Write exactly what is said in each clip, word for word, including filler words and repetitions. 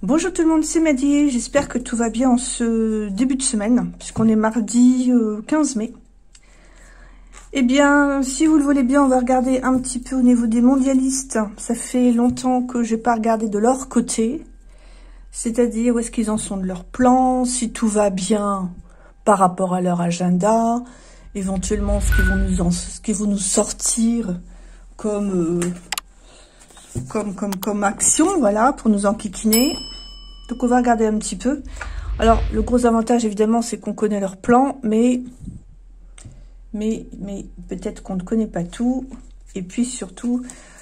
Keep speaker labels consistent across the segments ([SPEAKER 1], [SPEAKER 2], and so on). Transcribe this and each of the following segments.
[SPEAKER 1] Bonjour tout le monde, c'est Maddy, j'espère que tout va bien en ce début de semaine, puisqu'on est mardi euh, quinze mai. Eh bien, si vous le voulez bien, on va regarder un petit peu au niveau des mondialistes. Ça fait longtemps que j'ai pas regardé de leur côté, c'est-à-dire où est-ce qu'ils en sont de leur plan, si tout va bien par rapport à leur agenda, éventuellement ce qu'ils vont nous, en, ce qu'ils vont nous sortir comme... Euh, Comme, comme, comme action, voilà, pour nous enquiquiner. Donc, on va regarder un petit peu. Alors, le gros avantage, évidemment, c'est qu'on connaît leur plan, mais, mais, mais peut-être qu'on ne connaît pas tout. Et puis, surtout,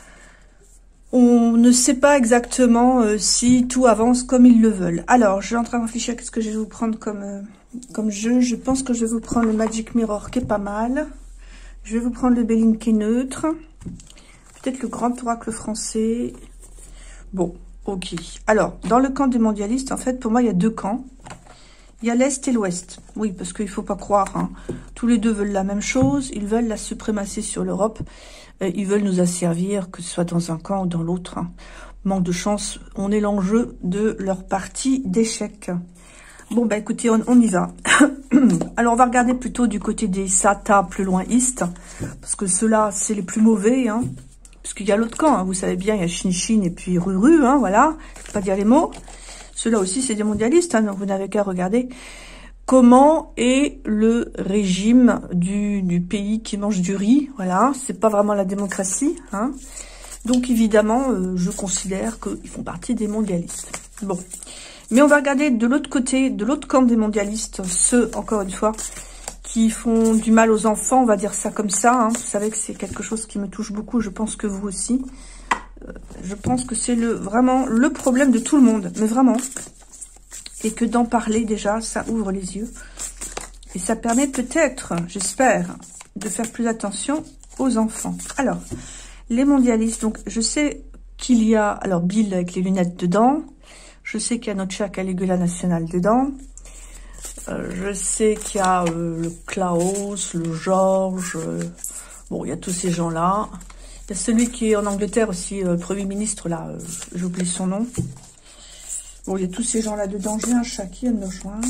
[SPEAKER 1] on ne sait pas exactement euh, si tout avance comme ils le veulent. Alors, je suis en train de réfléchir à ce que je vais vous prendre comme, euh, comme jeu. Je pense que je vais vous prendre le Magic Mirror, qui est pas mal. Je vais vous prendre le Béline, qui est neutre. Peut-être le grand oracle français. Bon, ok. Alors, dans le camp des mondialistes, en fait, pour moi, il y a deux camps. Il y a l'Est et l'Ouest. Oui, parce qu'il ne faut pas croire. Hein. Tous les deux veulent la même chose. Ils veulent la suprématie sur l'Europe. Ils veulent nous asservir, que ce soit dans un camp ou dans l'autre. Hein. Manque de chance, on est l'enjeu de leur partie d'échec. Bon, bah écoutez, on, on y va. Alors, on va regarder plutôt du côté des Sata, plus loin East. Parce que ceux-là, c'est les plus mauvais, hein. Parce qu'il y a l'autre camp, hein, vous savez bien, il y a Chine Chine et puis Ruru, hein, voilà, je peux pas dire les mots. Ceux-là aussi, c'est des mondialistes, hein, donc vous n'avez qu'à regarder comment est le régime du, du pays qui mange du riz, voilà, c'est pas vraiment la démocratie, hein. Donc évidemment, euh, je considère qu'ils font partie des mondialistes. Bon, mais on va regarder de l'autre côté, de l'autre camp des mondialistes, ceux, encore une fois, qui font du mal aux enfants, on va dire ça comme ça. Hein. Vous savez que c'est quelque chose qui me touche beaucoup, je pense que vous aussi. Euh, je pense que c'est le vraiment le problème de tout le monde, mais vraiment. Et que d'en parler déjà, ça ouvre les yeux. Et ça permet peut-être, j'espère, de faire plus attention aux enfants. Alors, les mondialistes, donc je sais qu'il y a, alors Bill avec les lunettes dedans, je sais qu'il y a notre chat Caligula national dedans. Euh, je sais qu'il y a euh, le Klaus, le Georges, euh, bon, il y a tous ces gens-là. Il y a celui qui est en Angleterre aussi, euh, le Premier ministre, là, euh, j'ai oublié son nom. Bon, il y a tous ces gens-là dedans. J'ai un chat qui vient de me rejoindre.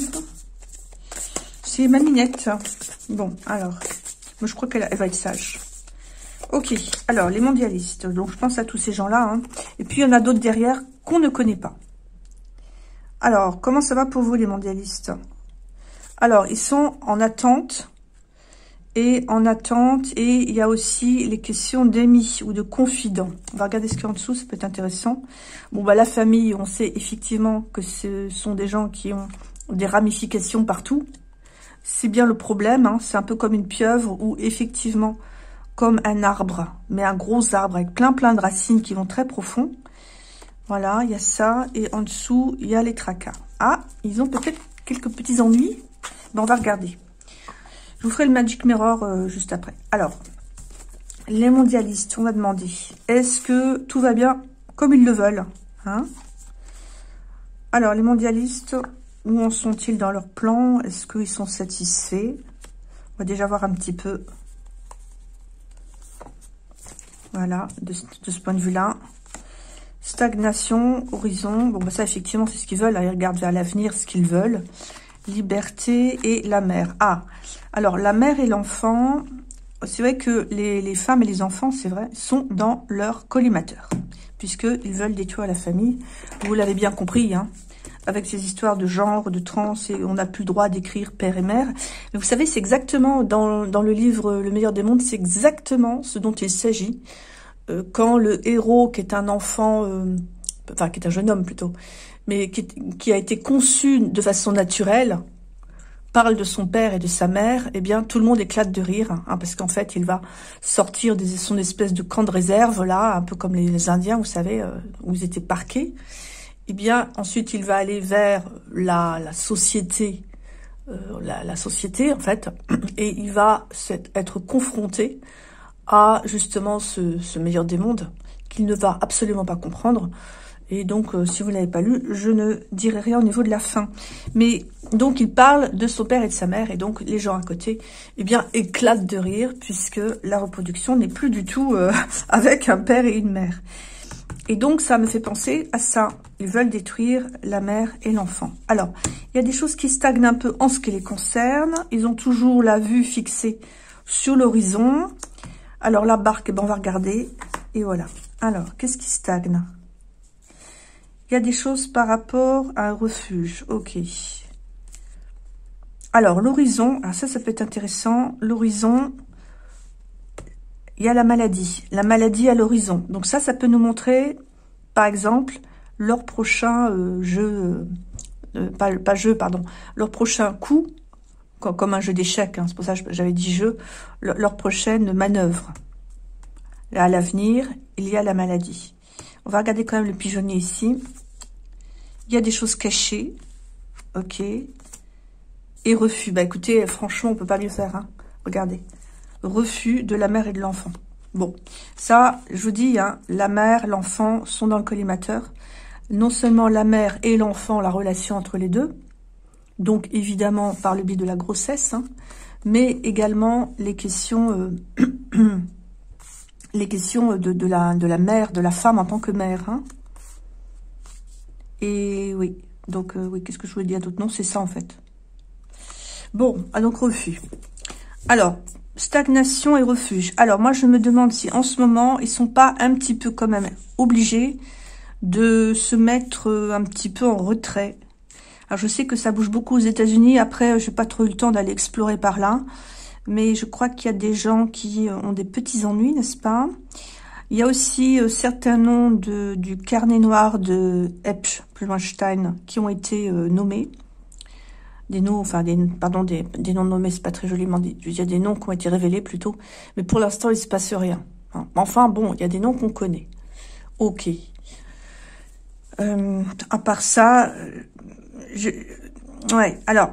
[SPEAKER 1] C'est ma minette. Bon, alors, moi je crois qu'elle elle va être sage. Ok, alors, les mondialistes. Donc, je pense à tous ces gens-là. Hein. Et puis, il y en a d'autres derrière qu'on ne connaît pas. Alors, comment ça va pour vous, les mondialistes ? Alors, ils sont en attente, et en attente, et il y a aussi les questions d'amis ou de confidents. On va regarder ce qu'il y a en dessous, ça peut être intéressant. Bon, bah la famille, on sait effectivement que ce sont des gens qui ont des ramifications partout. C'est bien le problème, hein. C'est un peu comme une pieuvre, ou effectivement, comme un arbre, mais un gros arbre avec plein plein de racines qui vont très profond. Voilà, il y a ça, et en dessous, il y a les tracas. Ah, ils ont peut-être quelques petits ennuis. Bon, on va regarder. Je vous ferai le Magic Mirror euh, juste après. Alors, les mondialistes, on va demander, est-ce que tout va bien comme ils le veulent, hein? Alors, les mondialistes, où en sont-ils dans leur plan? Est-ce qu'ils sont satisfaits? On va déjà voir un petit peu. Voilà, de, de ce point de vue-là. Stagnation, horizon. Bon, bah ça, effectivement, c'est ce qu'ils veulent. Ils regardent vers l'avenir, ce qu'ils veulent. Liberté et la mère. Ah, alors la mère et l'enfant, c'est vrai que les, les femmes et les enfants, c'est vrai, sont dans leur collimateur, puisqu'ils veulent détruire la famille. Vous l'avez bien compris, hein, avec ces histoires de genre, de trans, et on n'a plus le droit d'écrire père et mère. Mais vous savez, c'est exactement, dans, dans le livre Le meilleur des mondes, c'est exactement ce dont il s'agit. Euh, quand le héros, qui est un enfant, euh, enfin, qui est un jeune homme plutôt, mais qui, qui a été conçu de façon naturelle, parle de son père et de sa mère, eh bien, tout le monde éclate de rire, hein, parce qu'en fait, il va sortir de son espèce de camp de réserve, là, un peu comme les Indiens, vous savez, euh, où ils étaient parqués. Eh bien, ensuite, il va aller vers la, la société, euh, la, la société, en fait, et il va être confronté à, justement, ce, ce meilleur des mondes, qu'il ne va absolument pas comprendre. Et donc, euh, si vous n'avez pas lu, je ne dirai rien au niveau de la fin. Mais donc, il parle de son père et de sa mère. Et donc, les gens à côté, eh bien, éclatent de rire, puisque la reproduction n'est plus du tout euh, avec un père et une mère. Et donc, ça me fait penser à ça. Ils veulent détruire la mère et l'enfant. Alors, il y a des choses qui stagnent un peu en ce qui les concerne. Ils ont toujours la vue fixée sur l'horizon. Alors, la barque, eh ben, on va regarder. Et voilà. Alors, qu'est-ce qui stagne? Il y a des choses par rapport à un refuge. Ok. Alors, l'horizon. Alors ça, ça peut être intéressant. L'horizon... Il y a la maladie, la maladie à l'horizon. Donc ça, ça peut nous montrer, par exemple, leur prochain euh, jeu, euh, pas, pas jeu, pardon, leur prochain coup, comme, comme un jeu d'échecs, hein, c'est pour ça que j'avais dit jeu, leur, leur prochaine manœuvre. À l'avenir, il y a la maladie. On va regarder quand même le pigeonnier ici. Il y a des choses cachées, ok. Et refus, bah écoutez, franchement, on peut pas mieux faire, hein. Regardez. Refus de la mère et de l'enfant. Bon, ça, je vous dis, hein, la mère, l'enfant sont dans le collimateur. Non seulement la mère et l'enfant, la relation entre les deux, donc évidemment par le biais de la grossesse, hein, mais également les questions, euh, les questions de, de, la, de la mère, de la femme en tant que mère. Hein. Et oui, donc euh, oui, qu'est-ce que je voulais dire d'autre? Non, c'est ça en fait. Bon, ah, donc refus. Alors, stagnation et refuge. Alors, moi, je me demande si, en ce moment, ils sont pas un petit peu quand même obligés de se mettre un petit peu en retrait. Alors, je sais que ça bouge beaucoup aux États-Unis. Après, je n'ai pas trop eu le temps d'aller explorer par là. Mais je crois qu'il y a des gens qui ont des petits ennuis, n'est-ce pas? Il y a aussi euh, certains noms de, du carnet noir de Epstein qui ont été euh, nommés. Des noms, enfin, des, pardon, des, des noms nommés, c'est pas très joliment dit. Il y a des noms qui ont été révélés plutôt. Mais pour l'instant, il se passe rien. Hein. Enfin, bon, il y a des noms qu'on connaît. Ok. Euh, à part ça, je, ouais, alors,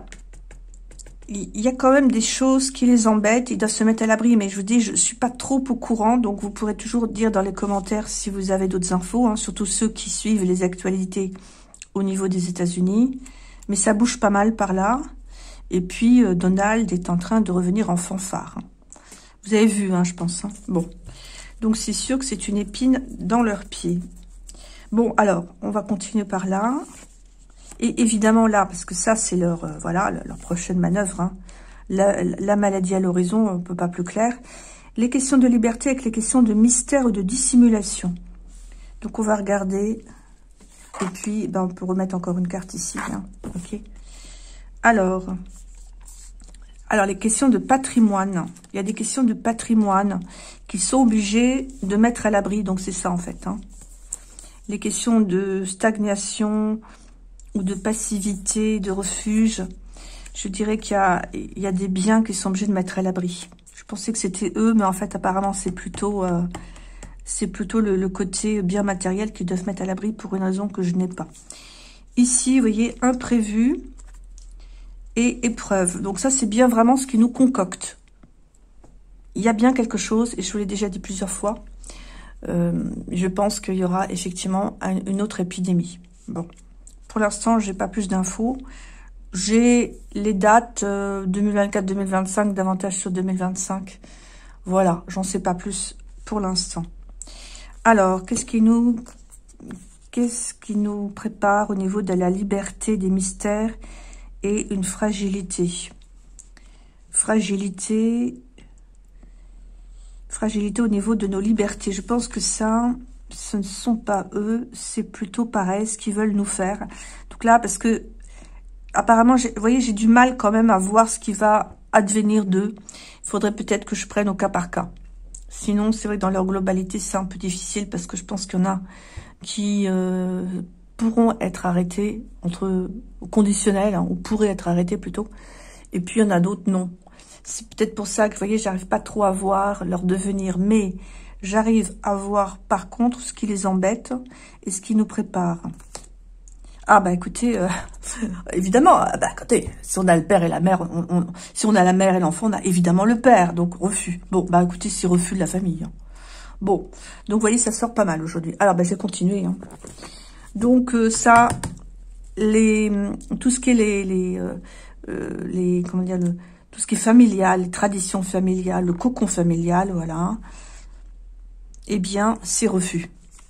[SPEAKER 1] il y a quand même des choses qui les embêtent. Ils doivent se mettre à l'abri. Mais je vous dis, je suis pas trop au courant. Donc, vous pourrez toujours dire dans les commentaires si vous avez d'autres infos. Hein, surtout ceux qui suivent les actualités au niveau des États-Unis. Mais ça bouge pas mal par là. Et puis, euh, Donald est en train de revenir en fanfare. Vous avez vu, hein, je pense. Hein. Bon. Donc, c'est sûr que c'est une épine dans leurs pieds. Bon, alors, on va continuer par là. Et évidemment, là, parce que ça, c'est leur, euh, voilà, leur prochaine manœuvre. Hein. La, la maladie à l'horizon, on ne peut pas plus clair. Les questions de liberté avec les questions de mystère ou de dissimulation. Donc, on va regarder... Et puis, ben, on peut remettre encore une carte ici. Hein. Ok. Alors, alors, les questions de patrimoine. Il y a des questions de patrimoine qu'ils sont obligés de mettre à l'abri. Donc, c'est ça, en fait. Hein. Les questions de stagnation ou de passivité, de refuge. Je dirais qu'il y a, il y a des biens qu'ils sont obligés de mettre à l'abri. Je pensais que c'était eux, mais en fait, apparemment, c'est plutôt... Euh, C'est plutôt le, le côté bien matériel qu'ils doivent mettre à l'abri pour une raison que je n'ai pas. Ici, vous voyez, imprévu et épreuve. Donc ça, c'est bien vraiment ce qui nous concocte. Il y a bien quelque chose, et je vous l'ai déjà dit plusieurs fois. Euh, je pense qu'il y aura effectivement un, une autre épidémie. Bon, pour l'instant, j'ai pas plus d'infos. J'ai les dates euh, deux mille vingt-quatre deux mille vingt-cinq, davantage sur deux mille vingt-cinq. Voilà, j'en sais pas plus pour l'instant. Alors, qu'est-ce qui nous, qu'est-ce qui nous prépare au niveau de la liberté des mystères et une fragilité? Fragilité, fragilité au niveau de nos libertés. Je pense que ça, ce ne sont pas eux, c'est plutôt pareil, ce qu'ils veulent nous faire. Donc là, parce que, apparemment, vous voyez, j'ai du mal quand même à voir ce qui va advenir d'eux. Il faudrait peut-être que je prenne au cas par cas. Sinon, c'est vrai que dans leur globalité, c'est un peu difficile parce que je pense qu'il y en a qui euh, pourront être arrêtés, entre conditionnels, hein, ou pourraient être arrêtés plutôt. Et puis, il y en a d'autres, non. C'est peut-être pour ça que, vous voyez, j'arrive pas trop à voir leur devenir. Mais j'arrive à voir, par contre, ce qui les embête et ce qui nous prépare. Ah, bah écoutez, euh, évidemment, bah écoutez, si on a le père et la mère, on, on, si on a la mère et l'enfant, on a évidemment le père, donc refus. Bon, bah écoutez, c'est refus de la famille. Hein. Bon, donc vous voyez, ça sort pas mal aujourd'hui. Alors, bah je vais continuer. Hein. Donc euh, ça, les, tout ce qui est les, les, euh, euh, les comment dire, le, tout ce qui est familial, les traditions familiales, le cocon familial, voilà. Eh bien, c'est refus.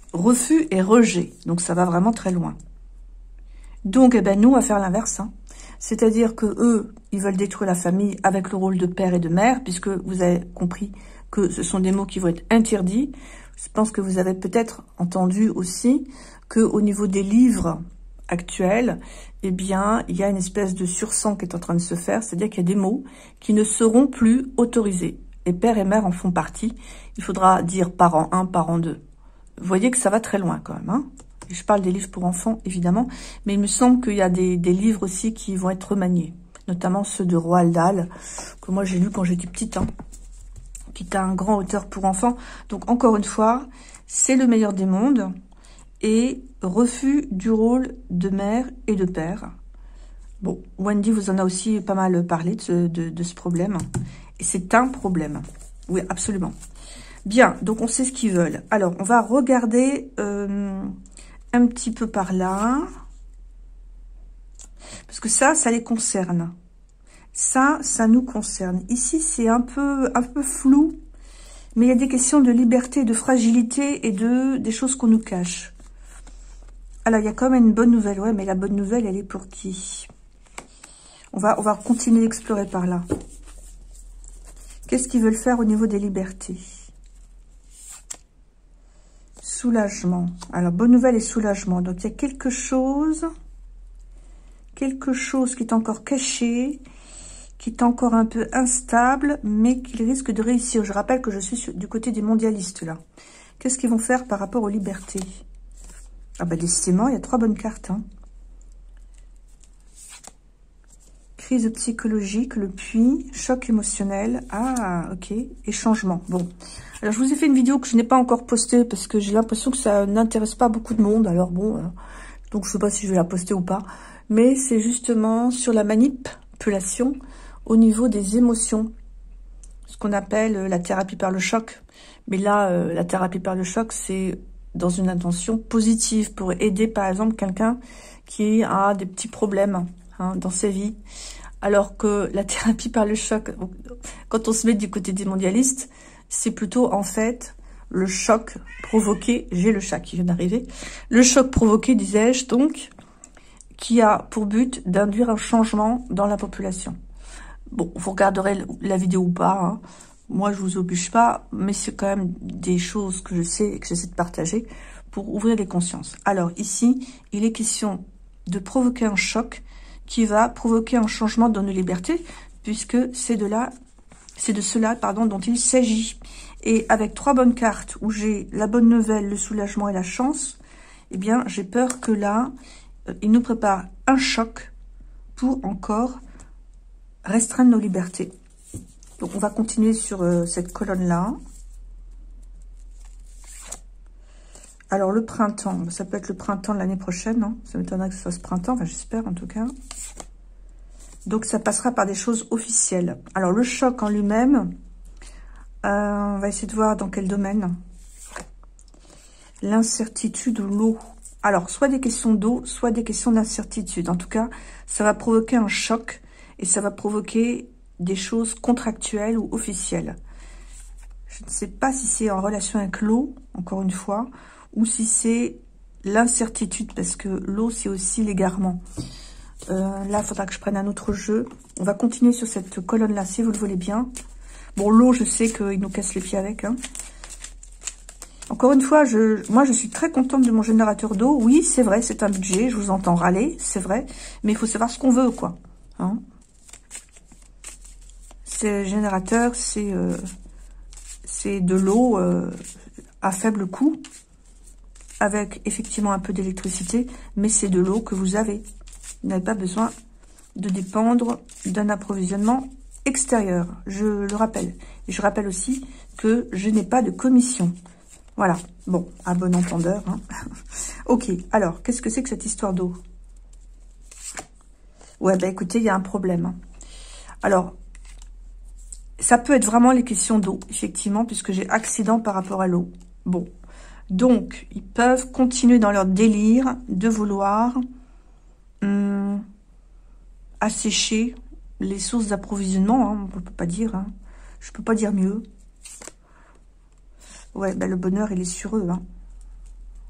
[SPEAKER 1] refus et rejet. Donc, ça va vraiment très loin. Donc, eh ben, nous, on va faire l'inverse. Hein. C'est-à-dire que eux, ils veulent détruire la famille avec le rôle de père et de mère, puisque vous avez compris que ce sont des mots qui vont être interdits. Je pense que vous avez peut-être entendu aussi que au niveau des livres actuels, eh bien, il y a une espèce de sursang qui est en train de se faire, c'est-à-dire qu'il y a des mots qui ne seront plus autorisés. Et père et mère en font partie. Il faudra dire parent un, parent deux. Vous voyez que ça va très loin quand même, hein. Je parle des livres pour enfants, évidemment, mais il me semble qu'il y a des, des livres aussi qui vont être remaniés, notamment ceux de Roald Dahl, que moi j'ai lu quand j'étais petite, hein, qui est un grand auteur pour enfants. Donc, encore une fois, c'est le meilleur des mondes, et refus du rôle de mère et de père. Bon, Wendy vous en a aussi pas mal parlé de ce, de, de ce problème, et c'est un problème, oui, absolument. Bien, donc on sait ce qu'ils veulent. Alors, on va regarder... Euh, un petit peu par là. Parce que ça, ça les concerne. Ça, ça nous concerne. Ici, c'est un peu, un peu flou. Mais il y a des questions de liberté, de fragilité et de des choses qu'on nous cache. Alors, il y a quand même une bonne nouvelle. Ouais, mais la bonne nouvelle, elle est pour qui? On va, on va continuer d'explorer par là. Qu'est-ce qu'ils veulent faire au niveau des libertés? Soulagement. Alors, bonne nouvelle et soulagement. Donc, il y a quelque chose, quelque chose qui est encore caché, qui est encore un peu instable, mais qui risque de réussir. Je rappelle que je suis sur, du côté des mondialistes, là. Qu'est-ce qu'ils vont faire par rapport aux libertés? Ah, bah, décidément, il y a trois bonnes cartes, hein. Crise psychologique, le puits, choc émotionnel. Ah, ok. Et changement. Bon. Alors, je vous ai fait une vidéo que je n'ai pas encore postée parce que j'ai l'impression que ça n'intéresse pas beaucoup de monde. Alors, bon, euh, donc je ne sais pas si je vais la poster ou pas. Mais c'est justement sur la manipulation au niveau des émotions. Ce qu'on appelle euh, la thérapie par le choc. Mais là, euh, la thérapie par le choc, c'est dans une intention positive pour aider, par exemple, quelqu'un qui a des petits problèmes hein, dans sa vie. Alors que la thérapie par le choc, quand on se met du côté des mondialistes, c'est plutôt, en fait, le choc provoqué, j'ai le chat qui vient d'arriver, le choc provoqué, disais-je, donc, qui a pour but d'induire un changement dans la population. Bon, vous regarderez la vidéo ou pas, hein. Moi, je vous oblige pas, mais c'est quand même des choses que je sais et que j'essaie de partager pour ouvrir les consciences. Alors, ici, il est question de provoquer un choc qui va provoquer un changement dans nos libertés, puisque c'est de là... C'est de cela pardon, dont il s'agit. Et avec trois bonnes cartes, où j'ai la bonne nouvelle, le soulagement et la chance, eh bien, j'ai peur que là, euh, il nous prépare un choc pour encore restreindre nos libertés. Donc, on va continuer sur euh, cette colonne-là. Alors, le printemps, ça peut être le printemps de l'année prochaine. Hein. Ça m'étonnerait que ce soit ce printemps, enfin, j'espère en tout cas. Donc, ça passera par des choses officielles. Alors, le choc en lui-même, euh, on va essayer de voir dans quel domaine. L'incertitude ou l'eau. Alors, soit des questions d'eau, soit des questions d'incertitude. En tout cas, ça va provoquer un choc et ça va provoquer des choses contractuelles ou officielles. Je ne sais pas si c'est en relation avec l'eau, encore une fois, ou si c'est l'incertitude, parce que l'eau, c'est aussi l'égarement. Euh, là, il faudra que je prenne un autre jeu. On va continuer sur cette colonne-là, si vous le voulez bien. Bon, l'eau, je sais qu'il nous casse les pieds avec. Hein. Encore une fois, je, moi, je suis très contente de mon générateur d'eau. Oui, c'est vrai, c'est un budget. Je vous entends râler, c'est vrai. Mais il faut savoir ce qu'on veut, quoi. Hein. C'est générateur, c'est euh, c'est de l'eau euh, à faible coût, avec effectivement un peu d'électricité, mais c'est de l'eau que vous avez. Vous n'avez pas besoin de dépendre d'un approvisionnement extérieur, je le rappelle. Et je rappelle aussi que je n'ai pas de commission. Voilà, bon, à bon entendeur. Hein. Ok, alors, qu'est-ce que c'est que cette histoire d'eau? Ouais, bah écoutez, il y a un problème. Hein. Alors, ça peut être vraiment les questions d'eau, effectivement, puisque j'ai accident par rapport à l'eau. Bon, donc, ils peuvent continuer dans leur délire de vouloir... Hum, assécher les sources d'approvisionnement, hein, on ne peut pas dire, hein. Je peux pas dire mieux. Ouais, ben le bonheur, il est sur eux. Hein.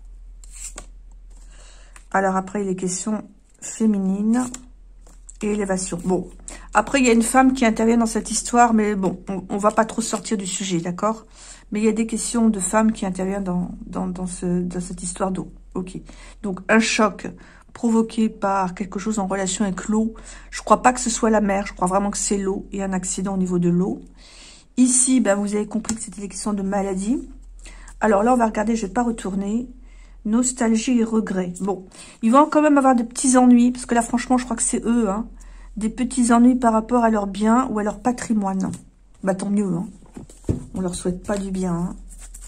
[SPEAKER 1] Alors après, il est question féminine et élévation. Bon, après, il y a une femme qui intervient dans cette histoire, mais bon, on, on va pas trop sortir du sujet, d'accord? Mais il y a des questions de femmes qui interviennent dans, dans, dans, ce, dans cette histoire d'eau. Ok. Donc, un choc provoqué par quelque chose en relation avec l'eau. Je crois pas que ce soit la mer, je crois vraiment que c'est l'eau et un accident au niveau de l'eau. Ici, ben, vous avez compris que c'était une question de maladie. Alors là, on va regarder, je vais pas retourner. Nostalgie et regret. Bon, ils vont quand même avoir des petits ennuis, parce que là, franchement, je crois que c'est eux, hein. Des petits ennuis par rapport à leurs biens ou à leur patrimoine. Bah, tant mieux, hein. On leur souhaite pas du bien, hein.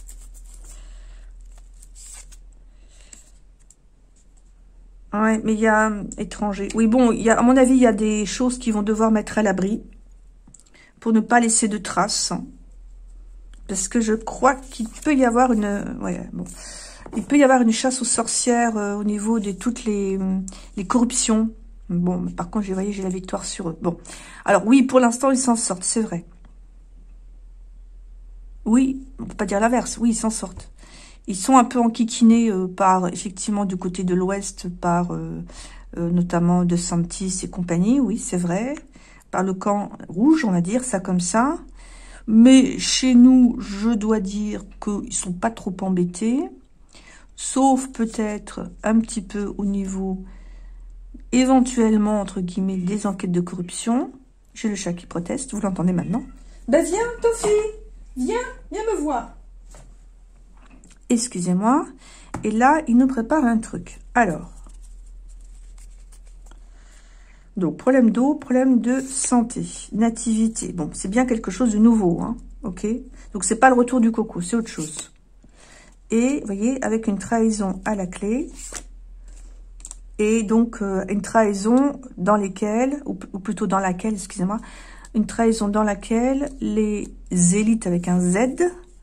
[SPEAKER 1] Ouais, mais il y a euh, étranger. Oui, bon, il y a, à mon avis, il y a des choses qu'ils vont devoir mettre à l'abri pour ne pas laisser de traces. Parce que je crois qu'il peut y avoir une... Ouais, bon. Il peut y avoir une chasse aux sorcières euh, au niveau de toutes les, les corruptions. Bon, mais par contre, vous voyez, j'ai la victoire sur eux. Bon, alors oui, pour l'instant, ils s'en sortent, c'est vrai. Oui, on peut pas dire l'inverse. Oui, ils s'en sortent. Ils sont un peu enquiquinés euh, par, effectivement, du côté de l'Ouest, par euh, euh, notamment de Santis et compagnie. Oui, c'est vrai. Par le camp rouge, on va dire ça comme ça. Mais chez nous, je dois dire qu'ils sont pas trop embêtés. Sauf peut-être un petit peu au niveau, éventuellement, entre guillemets, des enquêtes de corruption. J'ai le chat qui proteste, vous l'entendez maintenant. Ben viens, Tofi, viens, viens me voir. Excusez-moi. Et là, il nous prépare un truc. Alors, donc, problème d'eau, problème de santé, nativité. Bon, c'est bien quelque chose de nouveau, hein, ok? Donc, c'est pas le retour du coco, c'est autre chose. Et, vous voyez, avec une trahison à la clé. Et donc, euh, une trahison dans lesquelles, ou, ou plutôt dans laquelle, excusez-moi, une trahison dans laquelle les élites avec un Z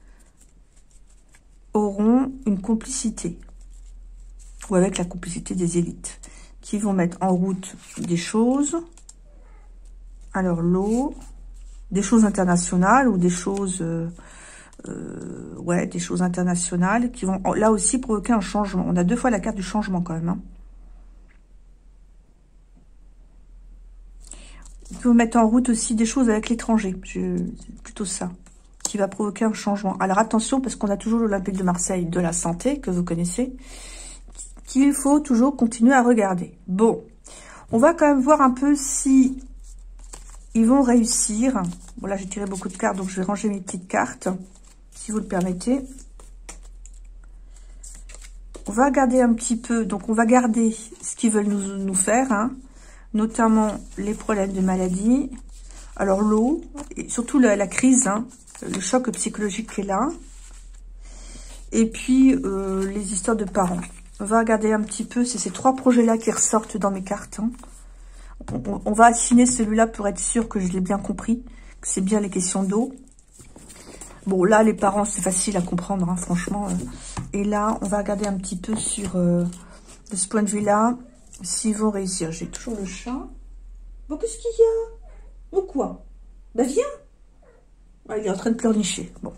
[SPEAKER 1] auront une complicité. Ou avec la complicité des élites. Qui vont mettre en route des choses. Alors, l'eau, des choses internationales ou des choses... Euh, Euh, ouais, des choses internationales qui vont là aussi provoquer un changement. On a deux fois la carte du changement quand même. Hein. Il faut mettre en route aussi des choses avec l'étranger. C'est plutôt ça qui va provoquer un changement. Alors attention, parce qu'on a toujours l'Olympique de Marseille de la santé, que vous connaissez, qu'il faut toujours continuer à regarder. Bon, on va quand même voir un peu si ils vont réussir. Bon, là, j'ai tiré beaucoup de cartes, donc je vais ranger mes petites cartes. Si vous le permettez. On va regarder un petit peu, donc on va garder ce qu'ils veulent nous, nous faire, hein, notamment les problèmes de maladie, alors l'eau, et surtout la, la crise, hein, le choc psychologique qui est là, et puis euh, les histoires de parents. On va regarder un petit peu, c'est ces trois projets-là qui ressortent dans mes cartes. Hein. On, on va affiner celui-là pour être sûr que je l'ai bien compris, que c'est bien les questions d'eau. Bon, là, les parents, c'est facile à comprendre, hein, franchement. Et là, on va regarder un petit peu sur, euh, de ce point de vue-là, s'ils vont réussir. J'ai toujours le chat. Bon, qu'est-ce qu'il y a? Ou quoi? Bah, viens. Ah, il est en train de pleurnicher. Bon.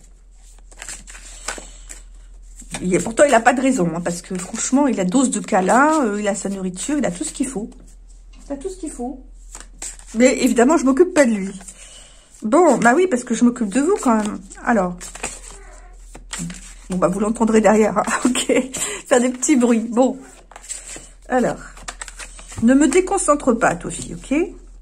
[SPEAKER 1] Il est, pourtant, il n'a pas de raison, hein, parce que franchement, il a dose de câlin, euh, il a sa nourriture, il a tout ce qu'il faut. Il a tout ce qu'il faut. Mais évidemment, je m'occupe pas de lui. Bon, bah oui, parce que je m'occupe de vous quand même. Alors, bon, bah vous l'entendrez derrière, hein. Ok, faire des petits bruits. Bon, alors, ne me déconcentre pas, Tofi, ok?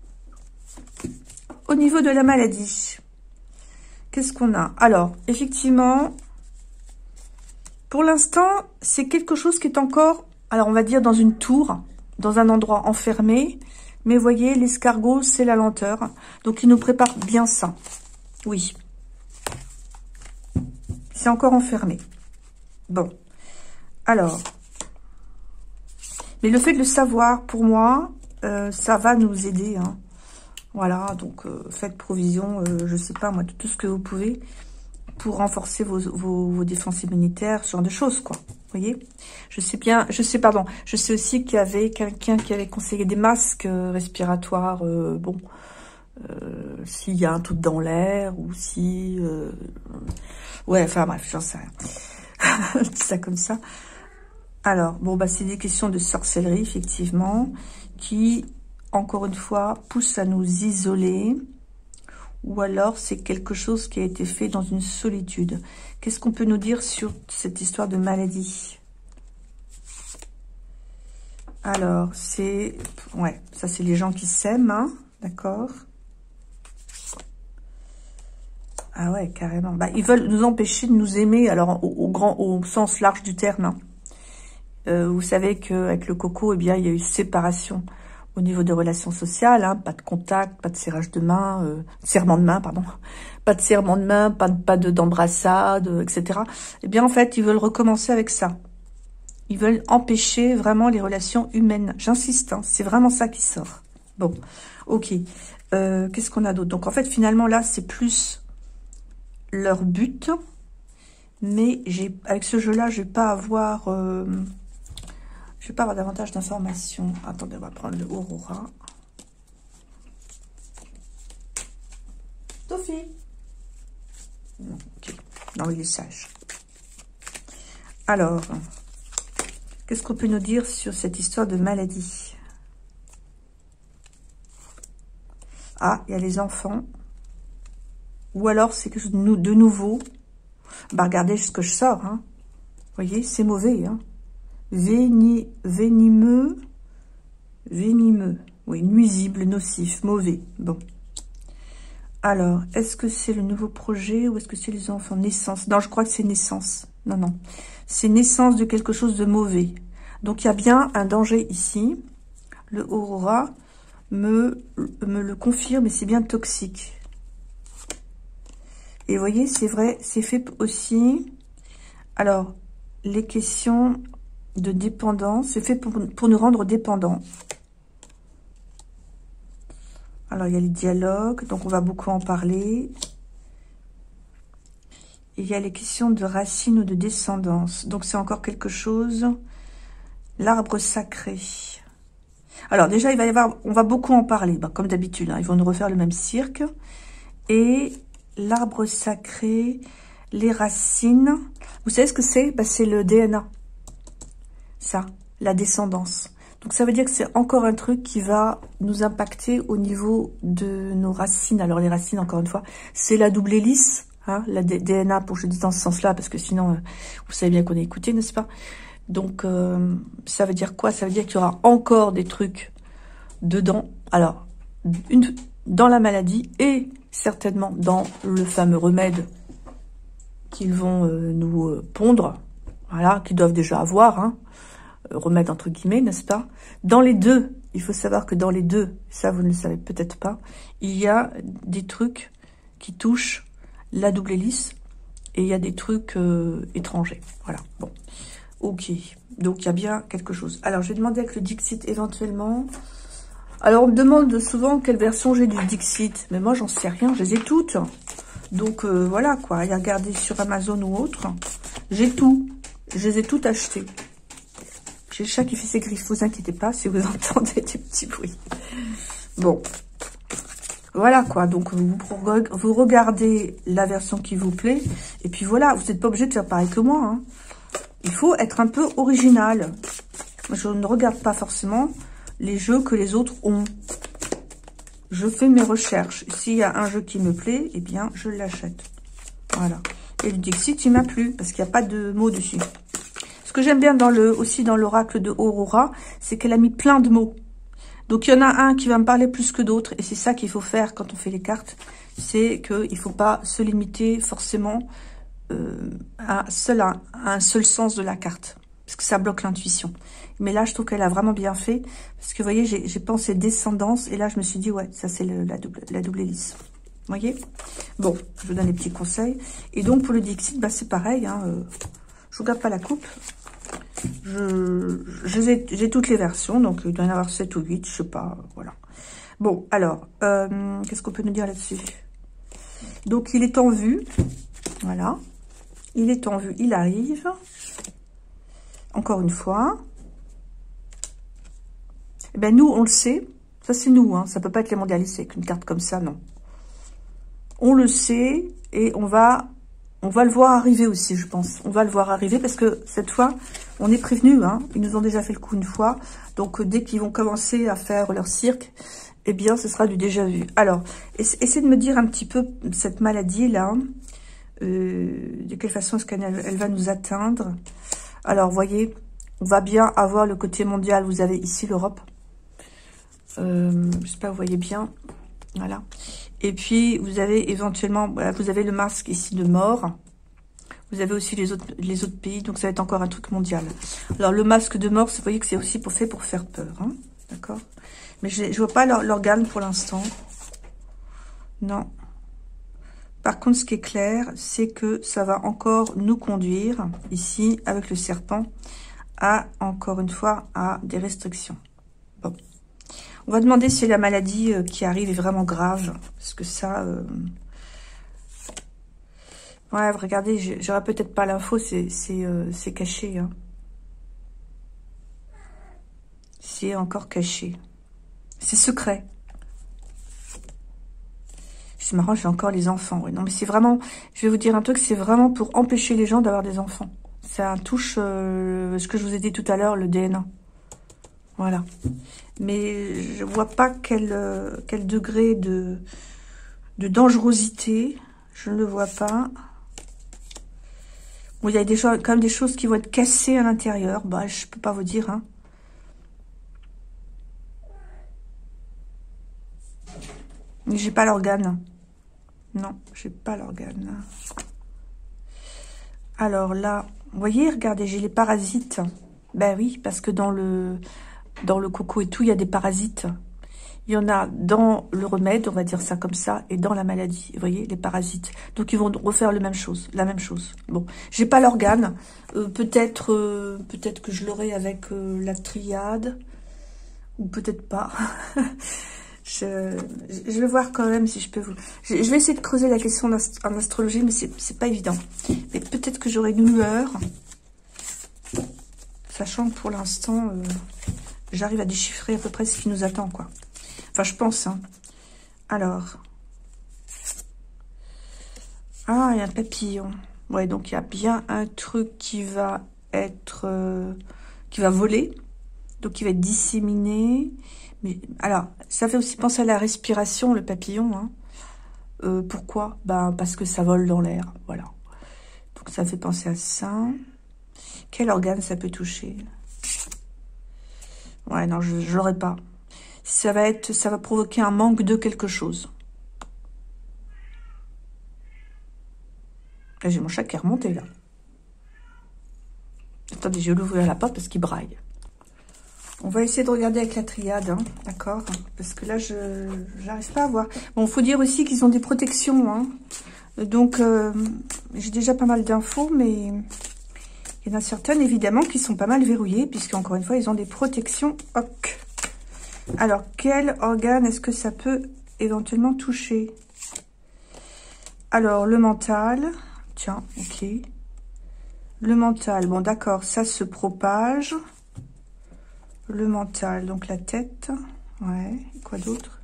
[SPEAKER 1] Au niveau de la maladie, qu'est-ce qu'on a? Alors, effectivement, pour l'instant, c'est quelque chose qui est encore, alors on va dire dans une tour, dans un endroit enfermé. Mais voyez, l'escargot, c'est la lenteur. Donc, il nous prépare bien ça. Oui. C'est encore enfermé. Bon. Alors. Mais le fait de le savoir, pour moi, euh, ça va nous aider. Hein. Voilà. Donc, euh, faites provision, euh, je sais pas, moi, de tout ce que vous pouvez pour renforcer vos, vos, vos défenses immunitaires, ce genre de choses, quoi. Vous voyez, je sais bien, je sais, pardon, je sais aussi qu'il y avait quelqu'un qui avait conseillé des masques euh, respiratoires, euh, bon, euh, s'il y a un truc dans l'air, ou si, euh, ouais, enfin bref, j'en sais rien, je dis ça comme ça. Alors, bon, bah, c'est des questions de sorcellerie, effectivement, qui, encore une fois, poussent à nous isoler. Ou alors, c'est quelque chose qui a été fait dans une solitude. Qu'est-ce qu'on peut nous dire sur cette histoire de maladie? Alors, c'est... Ouais, ça, c'est les gens qui s'aiment, hein, d'accord? Ah ouais, carrément. Bah, ils veulent nous empêcher de nous aimer, alors, au, au grand, au sens large du terme, hein. Euh, vous savez qu'avec le coco, eh bien, il y a eu séparation au niveau des relations sociales, hein, pas de contact, pas de serrage de main, euh, serrement de main, pardon, pas de serrement de main, pas de, pas de d'embrassade, et cetera. Eh bien, en fait, ils veulent recommencer avec ça. Ils veulent empêcher vraiment les relations humaines. J'insiste, hein, c'est vraiment ça qui sort. Bon, ok. Euh, Qu'est-ce qu'on a d'autre? Donc, en fait, finalement, là, c'est plus leur but. Mais j'ai, avec ce jeu-là, je vais pas avoir... Euh, je vais pas avoir davantage d'informations. Attendez, on va prendre le Aurora. Sophie. Ok. Non, il est sage. Alors, qu'est-ce qu'on peut nous dire sur cette histoire de maladie? Ah, il y a les enfants. Ou alors, c'est quelque chose de, de nouveau. Bah, regardez ce que je sors, hein. Vous voyez, c'est mauvais, hein. Véni, venimeux, venimeux. Oui, nuisible, nocif, mauvais. Bon. Alors, est-ce que c'est le nouveau projet ou est-ce que c'est les enfants? Naissance. Non, je crois que c'est naissance. Non, non. C'est naissance de quelque chose de mauvais. Donc, il y a bien un danger ici. Le Aurora me, me le confirme et c'est bien toxique. Et vous voyez, c'est vrai, c'est fait aussi... Alors, les questions de dépendance, c'est fait pour, pour nous rendre dépendants. Alors, il y a les dialogues, donc on va beaucoup en parler. Et il y a les questions de racines ou de descendance. Donc, c'est encore quelque chose. L'arbre sacré. Alors, déjà, il va y avoir... On va beaucoup en parler, bah, comme d'habitude. Hein, ils vont nous refaire le même cirque. Et l'arbre sacré, les racines... Vous savez ce que c'est? Bah, c'est le D N A. Ça, la descendance. Donc, ça veut dire que c'est encore un truc qui va nous impacter au niveau de nos racines. Alors, les racines, encore une fois, c'est la double hélice, hein, la D N A, pour que je dise dans ce sens-là, parce que sinon, euh, vous savez bien qu'on est écouté, n'est-ce pas? Donc, euh, ça veut dire quoi? Ça veut dire qu'il y aura encore des trucs dedans. Alors, une, dans la maladie et certainement dans le fameux remède qu'ils vont euh, nous euh, pondre, voilà, qu'ils doivent déjà avoir, hein, remède entre guillemets, n'est-ce pas? Dans les deux, il faut savoir que dans les deux, ça vous ne le savez peut-être pas, il y a des trucs qui touchent la double hélice et il y a des trucs euh, étrangers. Voilà, bon, ok. Donc, il y a bien quelque chose. Alors, je vais demander avec le Dixit éventuellement. Alors, on me demande souvent quelle version j'ai du Dixit, mais moi, j'en sais rien, je les ai toutes. Donc, euh, voilà, quoi. Il y a regardé sur Amazon ou autre. J'ai tout. Je les ai toutes achetées. J'ai le chat qui fait ses griffes. Vous inquiétez pas si vous entendez des petits bruits. Bon. Voilà, quoi. Donc, vous, vous regardez la version qui vous plaît. Et puis, voilà. Vous n'êtes pas obligé de faire pareil que moi, hein. Il faut être un peu original. Je ne regarde pas forcément les jeux que les autres ont. Je fais mes recherches. S'il y a un jeu qui me plaît, eh bien, je l'achète. Voilà. Et le Dixit, il m'a plu, parce qu'il n'y a pas de mots dessus. Ce que j'aime bien dans le, aussi dans l'oracle de Aurora, c'est qu'elle a mis plein de mots. Donc, il y en a un qui va me parler plus que d'autres. Et c'est ça qu'il faut faire quand on fait les cartes. C'est qu'il ne faut pas se limiter forcément euh, à, seul, à un seul sens de la carte. Parce que ça bloque l'intuition. Mais là, je trouve qu'elle a vraiment bien fait. Parce que, vous voyez, j'ai pensé descendance. Et là, je me suis dit, ouais, ça, c'est la double, la double hélice. Vous voyez? Bon, je vous donne les petits conseils. Et donc, pour le Dixit, bah, c'est pareil. Hein, euh, je vous garde pas la coupe. Je J'ai toutes les versions. Donc, il doit y en avoir sept ou huit. Je sais pas. Voilà. Bon, alors, euh, qu'est-ce qu'on peut nous dire là-dessus? Donc, il est en vue. Voilà. Il est en vue. Il arrive. Encore une fois. Eh ben, nous, on le sait. Ça, c'est nous. Hein. Ça peut pas être les mondialistes avec une carte comme ça, non. On le sait et on va on va le voir arriver aussi, je pense. On va le voir arriver parce que cette fois, on est prévenus. Hein. Ils nous ont déjà fait le coup une fois. Donc, euh, dès qu'ils vont commencer à faire leur cirque, eh bien, ce sera du déjà vu. Alors, essayez de me dire un petit peu cette maladie-là. Euh, de quelle façon est-ce qu'elle elle va nous atteindre? Alors, voyez, on va bien avoir le côté mondial. Vous avez ici l'Europe. Euh, j'espère que vous voyez bien. Voilà. Et puis, vous avez éventuellement, voilà, vous avez le masque ici de mort. Vous avez aussi les autres, les autres pays. Donc, ça va être encore un truc mondial. Alors, le masque de mort, vous voyez que c'est aussi pour, fait pour faire peur. Hein, d'accord? Mais je ne vois pas l'organe pour l'instant. Non. Par contre, ce qui est clair, c'est que ça va encore nous conduire, ici, avec le serpent, à, encore une fois, à des restrictions. Bon. On va demander si la maladie euh, qui arrive est vraiment grave. Parce que ça... Euh... Ouais, regardez, j'aurais peut-être pas l'info, c'est euh, caché. Hein. C'est encore caché. C'est secret. C'est marrant, j'ai encore les enfants. Ouais. Non, mais c'est vraiment... Je vais vous dire un truc, c'est vraiment pour empêcher les gens d'avoir des enfants. Ça touche euh, ce que je vous ai dit tout à l'heure, le D N A. Voilà. Mais je vois pas quel, euh, quel degré de, de dangerosité. Je ne le vois pas. Bon, il y a des choses, quand même des choses qui vont être cassées à l'intérieur. Bah, je peux pas vous dire. Hein. Mais j'ai pas l'organe. Non, j'ai pas l'organe. Alors là, vous voyez, regardez, j'ai les parasites. Ben oui, parce que dans le... Dans le coco et tout, il y a des parasites. Il y en a dans le remède, on va dire ça comme ça, et dans la maladie. Vous voyez, les parasites. Donc, ils vont refaire la même chose. La même chose. Bon, j'ai pas l'organe. Euh, peut-être euh, peut-être que je l'aurai avec euh, la triade. Ou peut-être pas. je, je vais voir quand même si je peux vous... Je, je vais essayer de creuser la question en, ast en astrologie, mais c'est pas évident. Mais peut-être que j'aurai une lueur. Sachant que pour l'instant... Euh, j'arrive à déchiffrer à peu près ce qui nous attend, quoi. Enfin, je pense, hein. Alors. Ah, il y a un papillon. Ouais, donc il y a bien un truc qui va être... Euh, qui va voler. Donc, qui va être disséminé. Mais, alors, ça fait aussi penser à la respiration, le papillon, hein. Euh, pourquoi? Ben, parce que ça vole dans l'air, voilà. Donc, ça fait penser à ça. Quel organe ça peut toucher? Ouais, non, je ne l'aurai pas. Ça va être, ça va provoquer un manque de quelque chose. Là, j'ai mon chat qui est remonté, là. Attendez, je vais l'ouvrir la porte parce qu'il braille. On va essayer de regarder avec la triade, hein, d'accord? Parce que là, je n'arrive pas à voir. Bon, il faut dire aussi qu'ils ont des protections, hein. Donc, euh, j'ai déjà pas mal d'infos, mais... Il y en a certaines, évidemment, qui sont pas mal verrouillées, puisqu'encore une fois, ils ont des protections. Hoc. Alors, quel organe est-ce que ça peut éventuellement toucher? Alors, le mental. Tiens, ok. Le mental, bon, d'accord, ça se propage. Le mental, donc la tête. Ouais, quoi d'autre?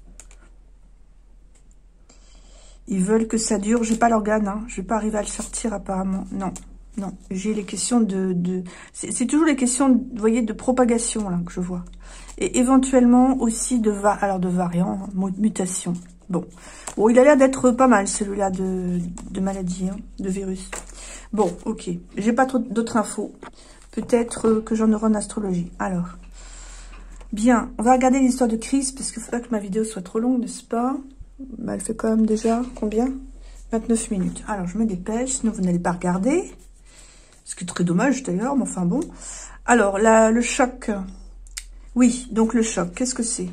[SPEAKER 1] Ils veulent que ça dure. J'ai pas l'organe, hein. Je vais pas arriver à le sortir, apparemment. Non. Non, j'ai les questions de... de c'est toujours les questions, vous voyez, de propagation, là, que je vois. Et éventuellement aussi de, va, alors de variants, hein, mutation. Bon. Bon, il a l'air d'être pas mal, celui-là, de, de maladie, hein, de virus. Bon, ok. J'ai pas trop d'autres infos. Peut-être que j'en aurai en astrologie. Alors, bien, on va regarder l'histoire de Chris, parce qu'il ne faut pas que ma vidéo soit trop longue, n'est-ce pas? Bah, elle fait quand même déjà, combien? vingt-neuf minutes. Alors, je me dépêche, sinon vous n'allez pas regarder. Ce qui est très dommage d'ailleurs, mais enfin bon. Alors, là, le choc. Oui, donc le choc, qu'est-ce que c'est?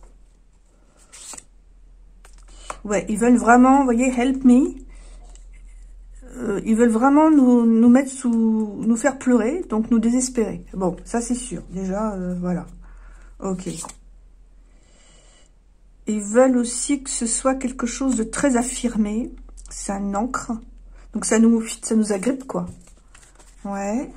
[SPEAKER 1] Ouais, ils veulent vraiment, vous voyez, help me. Euh, ils veulent vraiment nous, nous mettre sous... nous faire pleurer, donc nous désespérer. Bon, ça c'est sûr. Déjà, euh, voilà. Ok. Ils veulent aussi que ce soit quelque chose de très affirmé. C'est un encre. Donc ça nous, ça nous agrippe, quoi. Ouais.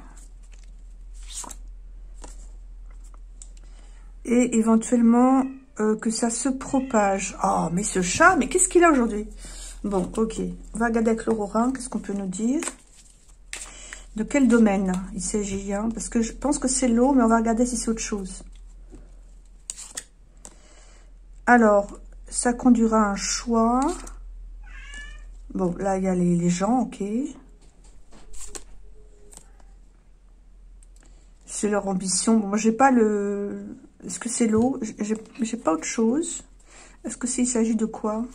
[SPEAKER 1] Et éventuellement euh, que ça se propage. Oh, mais ce chat, mais qu'est-ce qu'il a aujourd'hui? Bon, ok. On va regarder avec l'Aurora. Qu'est-ce qu'on peut nous dire? De quel domaine il s'agit, hein? Parce que je pense que c'est l'eau, mais on va regarder si c'est autre chose. Alors, ça conduira à un choix. Bon, là, il y a les, les gens, ok. C'est leur ambition. Bon, moi, j'ai pas le... Est-ce que c'est l'eau? J'ai pas autre chose. Est-ce que c'est, il s'agit de quoi?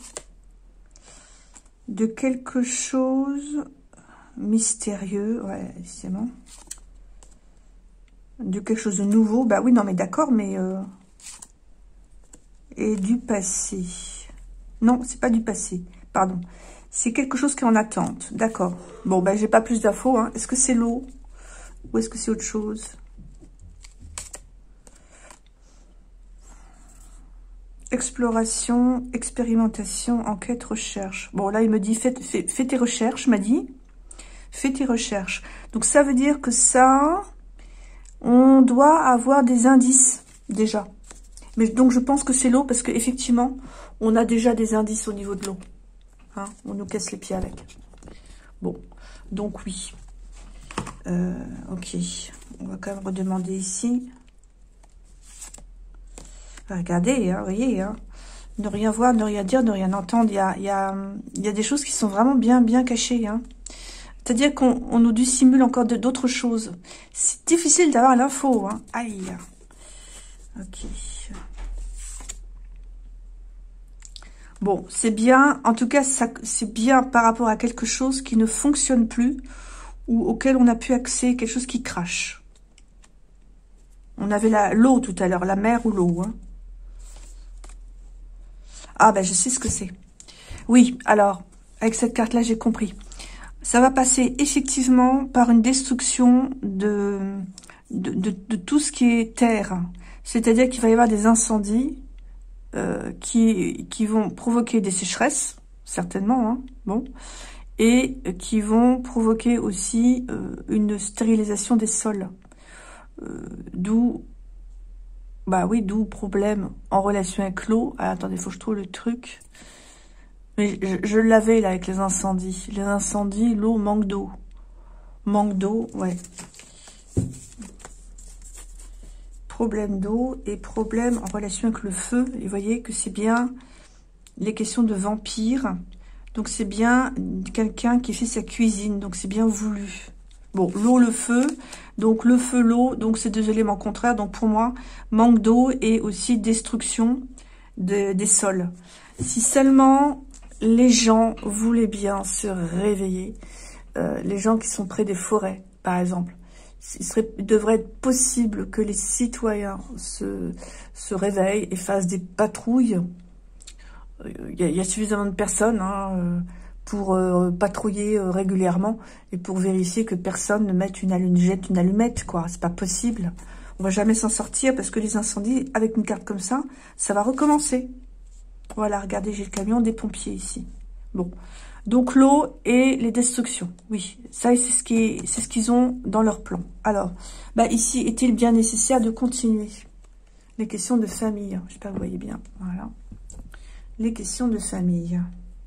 [SPEAKER 1] De quelque chose mystérieux. Ouais, c'est bon. De quelque chose de nouveau. Bah oui, non, mais d'accord, mais... Euh... Et du passé. Non, c'est pas du passé. Pardon. C'est quelque chose qui est en attente. D'accord. Bon, ben, j'ai pas plus d'infos. Hein. Est-ce que c'est l'eau? Ou est-ce que c'est autre chose? Exploration, expérimentation, enquête, recherche. Bon, là, il me dit, fais, fais, fais tes recherches, m'a dit. Fais tes recherches. Donc, ça veut dire que ça, on doit avoir des indices, déjà. Mais donc, je pense que c'est l'eau, parce qu'effectivement, on a déjà des indices au niveau de l'eau. Hein, on nous casse les pieds avec. Bon, donc oui. Euh, ok, on va quand même redemander ici. Regardez, hein, vous voyez, hein, ne rien voir, ne rien dire, ne rien entendre. Il y a, il y a, il y a des choses qui sont vraiment bien, bien cachées. Hein. C'est-à-dire qu'on on nous dissimule encore d'autres choses. C'est difficile d'avoir l'info. Hein. Aïe. Ok. Bon, c'est bien. En tout cas, c'est bien par rapport à quelque chose qui ne fonctionne plus ou auquel on n'a plus accès, quelque chose qui crache. On avait l'eau tout à l'heure, la mer ou l'eau. Hein. Ah, ben, je sais ce que c'est. Oui, alors, avec cette carte-là, j'ai compris. Ça va passer effectivement par une destruction de, de, de, de tout ce qui est terre. C'est-à-dire qu'il va y avoir des incendies euh, qui, qui vont provoquer des sécheresses, certainement, hein, bon, et qui vont provoquer aussi euh, une stérilisation des sols. Euh, d'où... Bah oui, d'où problème en relation avec l'eau. Ah, attendez, faut que je trouve le truc. Mais je, je l'avais là avec les incendies. Les incendies, l'eau, manque d'eau. Manque d'eau, ouais. Problème d'eau et problème en relation avec le feu. Et vous voyez que c'est bien les questions de vampires. Donc c'est bien quelqu'un qui fait sa cuisine. Donc c'est bien voulu. Bon, l'eau, le feu. Donc, le feu, l'eau. Donc, c'est deux éléments contraires. Donc, pour moi, manque d'eau et aussi destruction de, des sols. Si seulement les gens voulaient bien se réveiller, euh, les gens qui sont près des forêts, par exemple, il, serait, il devrait être possible que les citoyens se, se réveillent et fassent des patrouilles. Il y a, il y a suffisamment de personnes, hein, euh, pour euh, patrouiller euh, régulièrement et pour vérifier que personne ne mette une allumette, une allumette, quoi. C'est pas possible. On va jamais s'en sortir parce que les incendies, avec une carte comme ça, ça va recommencer. Voilà, regardez, j'ai le camion des pompiers ici. Bon. Donc, l'eau et les destructions. Oui, ça, c'est ce qui, c'est ce qu'ils ont dans leur plan. Alors, bah, ici, est-il bien nécessaire de continuer? Les questions de famille. Je sais pas, vous voyez bien. Voilà. Les questions de famille.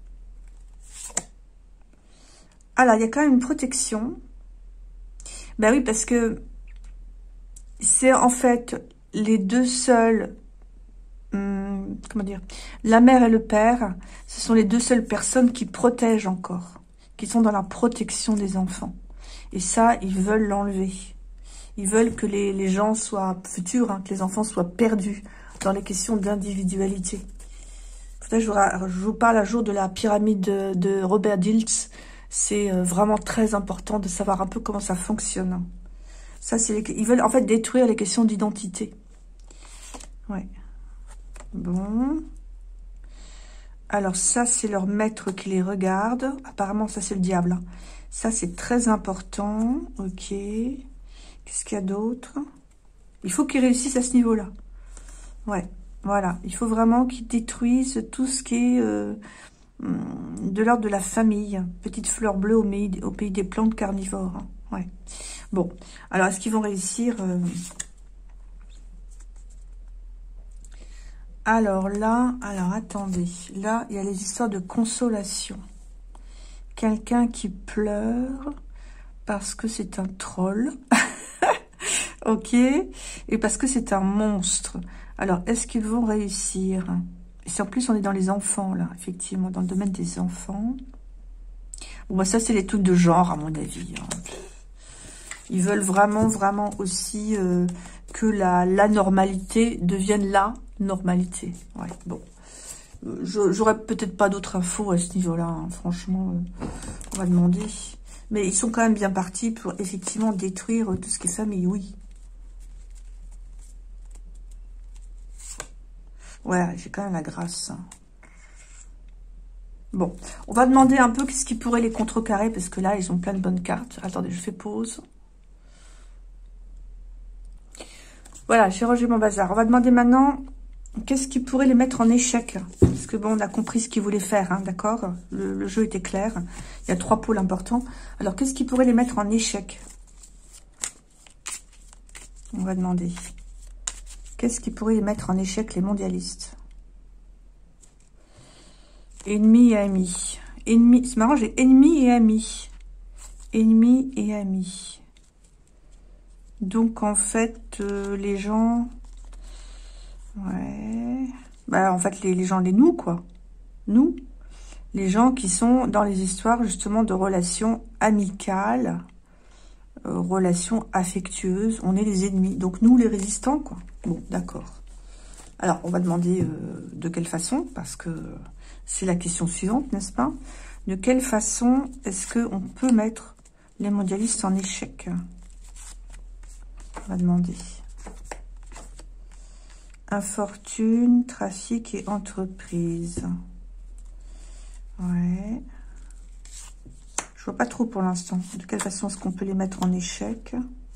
[SPEAKER 1] Alors, il y a quand même une protection. Ben oui, parce que c'est en fait les deux seuls, hum, comment dire, la mère et le père, ce sont les deux seules personnes qui protègent encore, qui sont dans la protection des enfants. Et ça, ils veulent l'enlever. Ils veulent que les, les gens soient futurs, hein, que les enfants soient perdus dans les questions d'individualité. Je vous, je vous parle un jour de la pyramide de, de Robert Dilts. C'est vraiment très important de savoir un peu comment ça fonctionne. Ça, c'est les... Ils veulent en fait détruire les questions d'identité. Ouais. Bon. Alors ça, c'est leur maître qui les regarde. Apparemment, ça, c'est le diable. Ça, c'est très important. Ok. Qu'est-ce qu'il y a d'autre? Il faut qu'ils réussissent à ce niveau-là. Ouais. Voilà. Il faut vraiment qu'ils détruisent tout ce qui est... Euh... de l'ordre de la famille. Petite fleur bleue au pays, au pays des plantes carnivores. Hein. Ouais. Bon. Alors, est-ce qu'ils vont réussir euh... Alors là, alors attendez. Là, il y a les histoires de consolation. quelqu'un qui pleure parce que c'est un troll. Ok. Et parce que c'est un monstre. Alors, est-ce qu'ils vont réussir? Et si en plus, on est dans les enfants, là, effectivement, dans le domaine des enfants. Bon, bah, ça, c'est les trucs de genre, à mon avis. Hein. Ils veulent vraiment, vraiment aussi euh, que la, la normalité devienne la normalité. Ouais, bon. J'aurais peut-être pas d'autres infos à ce niveau-là, hein. Franchement, euh, on va demander. Mais ils sont quand même bien partis pour effectivement détruire tout ce qui est famille, oui. Ouais, j'ai quand même la grâce. Bon, on va demander un peu qu'est-ce qui pourrait les contrecarrer, parce que là, ils ont plein de bonnes cartes. Attendez, je fais pause. Voilà, j'ai rangé mon bazar. On va demander maintenant qu'est-ce qui pourrait les mettre en échec. Parce que bon, on a compris ce qu'ils voulaient faire, hein, d'accord, le, le jeu était clair. Il y a trois pôles importants. Alors, qu'est-ce qui pourrait les mettre en échec? On va demander. Qu'est-ce qui pourrait les mettre en échec, les mondialistes? Ennemi et amis. Ennemi, c'est marrant, j'ai ennemi et amis. Ennemi et amis. Donc, en fait, euh, les gens... Ouais... Bah, en fait, les, les gens, les nous, quoi. Nous. Les gens qui sont dans les histoires, justement, de relations amicales, euh, relations affectueuses. On est les ennemis. Donc, nous, les résistants, quoi. Bon, d'accord. Alors, on va demander euh, de quelle façon, parce que c'est la question suivante, n'est-ce pas? De quelle façon est-ce qu'on peut mettre les mondialistes en échec? On va demander. Infortune, trafic et entreprise. Ouais. Je vois pas trop pour l'instant. De quelle façon est-ce qu'on peut les mettre en échec?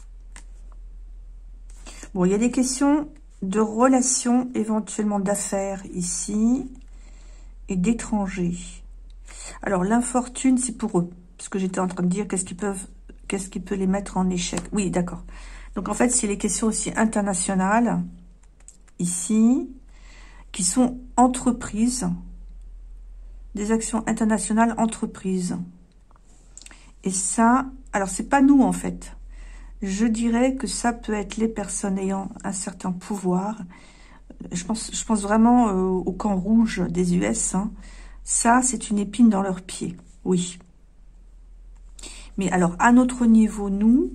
[SPEAKER 1] Bon, il y a des questions de relations, éventuellement d'affaires ici, et d'étrangers. Alors, l'infortune, c'est pour eux. Parce que j'étais en train de dire qu'est-ce qu'ils peuvent, qu'est-ce qui peut les mettre en échec. Oui, d'accord. Donc, en fait, c'est les questions aussi internationales, ici, qui sont entreprises, des actions internationales entreprises. Et ça, alors, c'est pas nous, en fait. Je dirais que ça peut être les personnes ayant un certain pouvoir. Je pense, je pense vraiment euh, au camp rouge des U S. Hein. Ça, c'est une épine dans leur pied. Oui. Mais alors, à notre niveau, nous,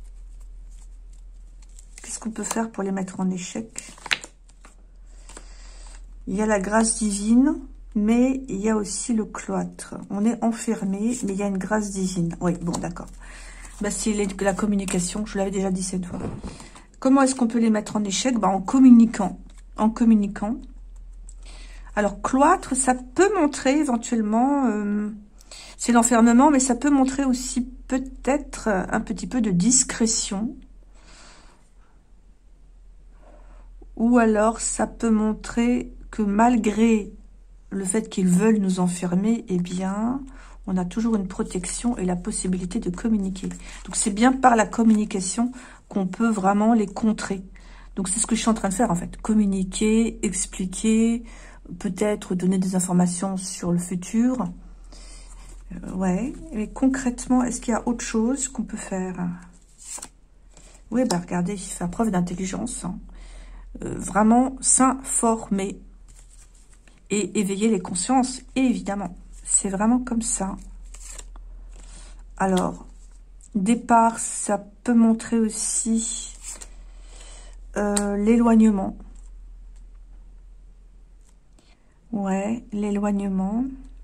[SPEAKER 1] qu'est-ce qu'on peut faire pour les mettre en échec? Il y a la grâce divine, mais il y a aussi le cloître. On est enfermé, mais il y a une grâce divine. Oui, bon, d'accord. Bah, c'est la communication, je l'avais déjà dit cette fois. Comment est-ce qu'on peut les mettre en échec? Bah, en communiquant. En communiquant. Alors, cloître, ça peut montrer éventuellement... Euh, c'est l'enfermement, mais ça peut montrer aussi peut-être un petit peu de discrétion. Ou alors, ça peut montrer que malgré le fait qu'ils veulent nous enfermer, eh bien... on a toujours une protection et la possibilité de communiquer. Donc, c'est bien par la communication qu'on peut vraiment les contrer. Donc, c'est ce que je suis en train de faire, en fait. Communiquer, expliquer, peut-être donner des informations sur le futur. Euh, ouais. Mais concrètement, est-ce qu'il y a autre chose qu'on peut faire? Oui, bah regardez, faire preuve d'intelligence. Hein. Euh, vraiment s'informer. Et éveiller les consciences, évidemment. C'est vraiment comme ça. Alors, départ, ça peut montrer aussi euh, l'éloignement. Ouais, l'éloignement.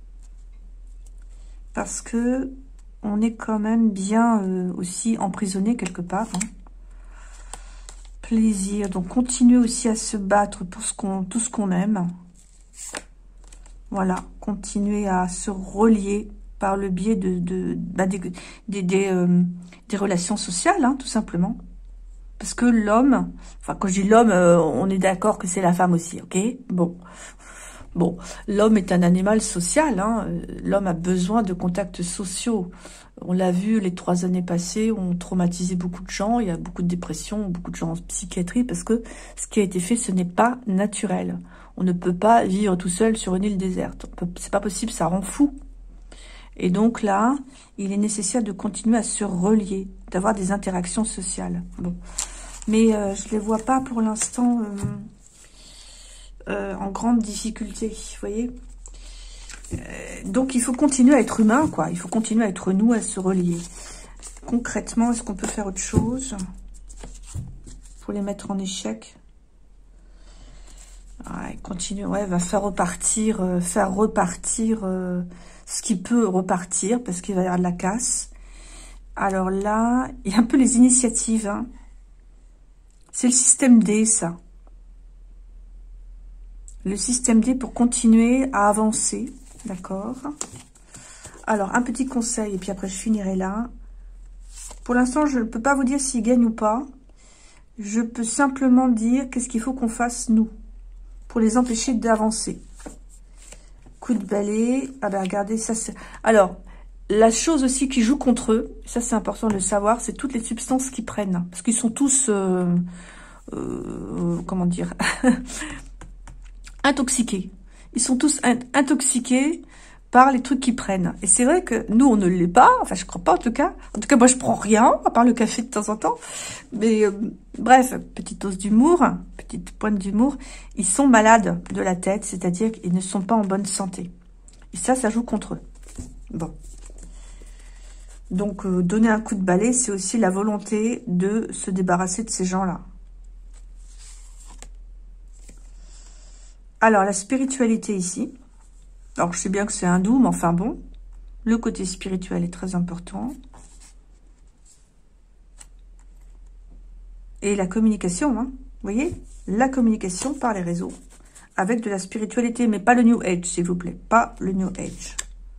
[SPEAKER 1] Parce que on est quand même bien euh, aussi emprisonné quelque part. Hein. Plaisir. Donc, continuer aussi à se battre pour ce qu'on, tout ce qu'on aime. Voilà, continuer à se relier par le biais de, de bah des, des, des, euh, des relations sociales, hein, tout simplement. Parce que l'homme, enfin quand je dis l'homme, euh, on est d'accord que c'est la femme aussi, ok? Bon, bon, l'homme est un animal social, hein. L'homme a besoin de contacts sociaux. On l'a vu, les trois années passées ont traumatisé beaucoup de gens, il y a beaucoup de dépression, beaucoup de gens en psychiatrie, parce que ce qui a été fait, ce n'est pas naturel. On ne peut pas vivre tout seul sur une île déserte. C'est pas possible, ça rend fou. Et donc là, il est nécessaire de continuer à se relier, d'avoir des interactions sociales. Bon, mais euh, je les vois pas pour l'instant euh, euh, en grande difficulté, vous voyez. Euh, donc il faut continuer à être humain, quoi. Il faut continuer à être nous, à se relier. Concrètement, est-ce qu'on peut faire autre chose pour les mettre en échec? Ouais, continue, ouais, va faire repartir, euh, faire repartir euh, ce qui peut repartir, parce qu'il va y avoir de la casse. Alors là, il y a un peu les initiatives, hein. C'est le système D, ça. Le système D pour continuer à avancer, d'accord? Alors, un petit conseil, et puis après je finirai là. Pour l'instant, je ne peux pas vous dire s'il gagne ou pas. Je peux simplement dire qu'est-ce qu'il faut qu'on fasse, nous, pour les empêcher d'avancer. Coup de balai. Ah ben, regardez, ça c'est... Alors, la chose aussi qui joue contre eux, ça c'est important de le savoir, c'est toutes les substances qu'ils prennent. Parce qu'ils sont tous... Euh, euh, comment dire intoxiqués. Ils sont tous in intoxiqués par les trucs qu'ils prennent. Et c'est vrai que nous, on ne l'est pas. Enfin, je crois pas en tout cas. En tout cas, moi, je prends rien, à part le café de temps en temps. Mais euh, bref, petite dose d'humour, petite pointe d'humour. Ils sont malades de la tête, c'est-à-dire qu'ils ne sont pas en bonne santé. Et ça, ça joue contre eux. Bon. Donc, euh, donner un coup de balai, c'est aussi la volonté de se débarrasser de ces gens-là. Alors, la spiritualité ici. Alors, je sais bien que c'est hindou, mais enfin bon. Le côté spirituel est très important. Et la communication, hein. Vous voyez, la communication par les réseaux. Avec de la spiritualité, mais pas le New Age, s'il vous plaît. Pas le New Age.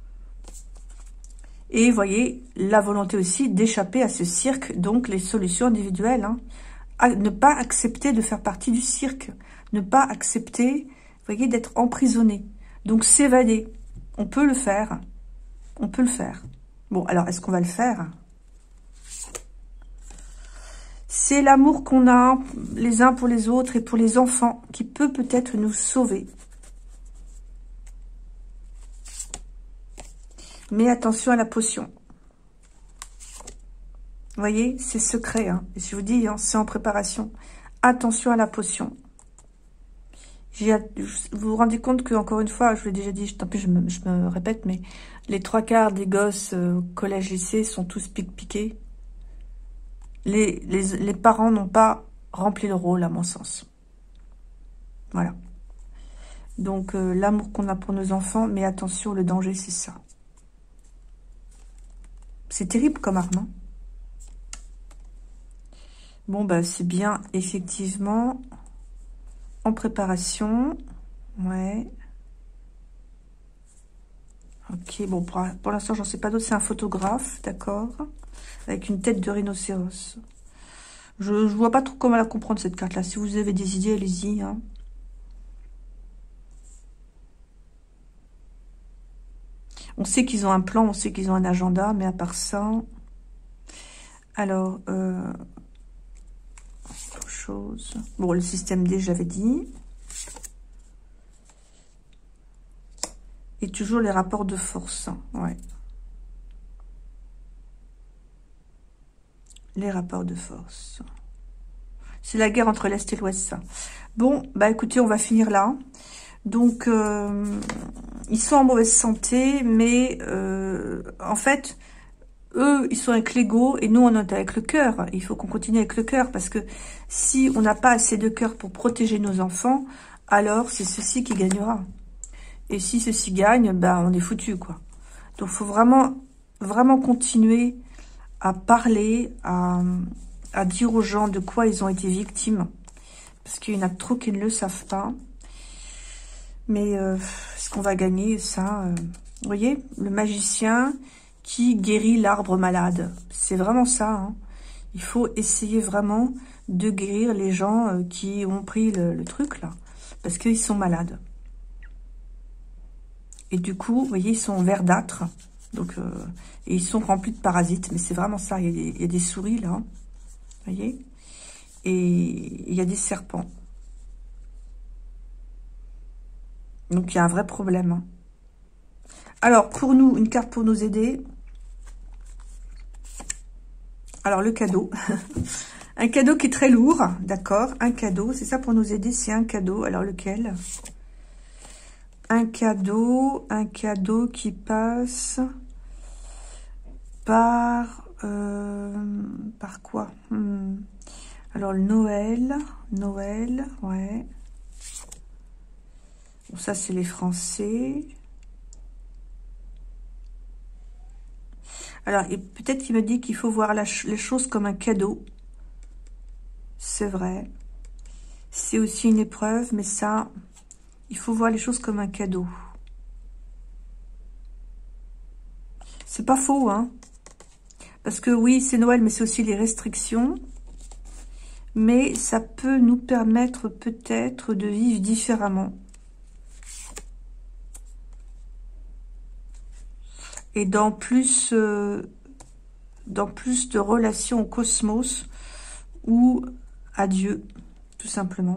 [SPEAKER 1] Et vous voyez, la volonté aussi d'échapper à ce cirque. Donc, les solutions individuelles. Hein. À ne pas accepter de faire partie du cirque. Ne pas accepter... Vous voyez, d'être emprisonné. Donc, s'évader. On peut le faire. On peut le faire. Bon, alors, est-ce qu'on va le faire? C'est l'amour qu'on a les uns pour les autres et pour les enfants qui peut peut-être nous sauver. Mais attention à la potion. Vous voyez, c'est secret. Hein. Je vous dis, hein, c'est en préparation. Attention à la potion. Vous vous rendez compte que, encore une fois, je vous l'ai déjà dit, tant pis, je me, je me répète, mais les trois quarts des gosses euh, collège-lycée sont tous pique-piqués. Les, les, les parents n'ont pas rempli le rôle, à mon sens. Voilà. Donc, euh, l'amour qu'on a pour nos enfants, mais attention, le danger, c'est ça. C'est terrible comme arme. Hein. Bon, bah, c'est bien, effectivement... En préparation, ouais. Ok, bon, pour, pour l'instant, j'en sais pas d'autre. C'est un photographe, d'accord, avec une tête de rhinocéros. Je ne vois pas trop comment la comprendre, cette carte-là. Si vous avez des idées, allez-y. Hein. On sait qu'ils ont un plan, on sait qu'ils ont un agenda, mais à part ça... Alors... Euh... chose. Bon, le système D, j'avais dit. Et toujours les rapports de force. Ouais. Les rapports de force. C'est la guerre entre l'Est et l'Ouest, ça. Bon, bah écoutez, on va finir là. Donc, euh, ils sont en mauvaise santé, mais euh, en fait... Eux, ils sont avec l'ego et nous, on est avec le cœur. Il faut qu'on continue avec le cœur parce que si on n'a pas assez de cœur pour protéger nos enfants, alors c'est ceci qui gagnera. Et si ceci gagne, ben on est foutu, quoi. Donc, il faut vraiment, vraiment continuer à parler, à, à dire aux gens de quoi ils ont été victimes. Parce qu'il y en a trop qui ne le savent pas. Mais euh, est-ce qu'on va gagner ça euh, vous voyez, le magicien... qui guérit l'arbre malade. C'est vraiment ça. Hein. Il faut essayer vraiment de guérir les gens euh, qui ont pris le, le truc, là. Parce qu'ils sont malades. Et du coup, vous voyez, ils sont verdâtres. Donc, euh, et ils sont remplis de parasites. Mais c'est vraiment ça. Il y a des, il y a des souris, là. Vous voyez? Et il y a des serpents. Donc, il y a un vrai problème. Hein. Alors, pour nous, une carte pour nous aider. Alors, le cadeau. Un cadeau qui est très lourd, d'accord. Un cadeau, c'est ça pour nous aider, c'est un cadeau. Alors, lequel? Un cadeau, un cadeau qui passe par... Euh, par quoi? hmm. Alors, le Noël. Noël, ouais. Bon, ça, c'est les Français. Alors, peut-être qu'il me dit qu'il faut voir la, les choses comme un cadeau. C'est vrai. C'est aussi une épreuve, mais ça, il faut voir les choses comme un cadeau. C'est pas faux, hein. Parce que oui, c'est Noël, mais c'est aussi les restrictions. Mais ça peut nous permettre peut-être de vivre différemment. Et dans plus, euh, dans plus de relations au cosmos ou à Dieu, tout simplement.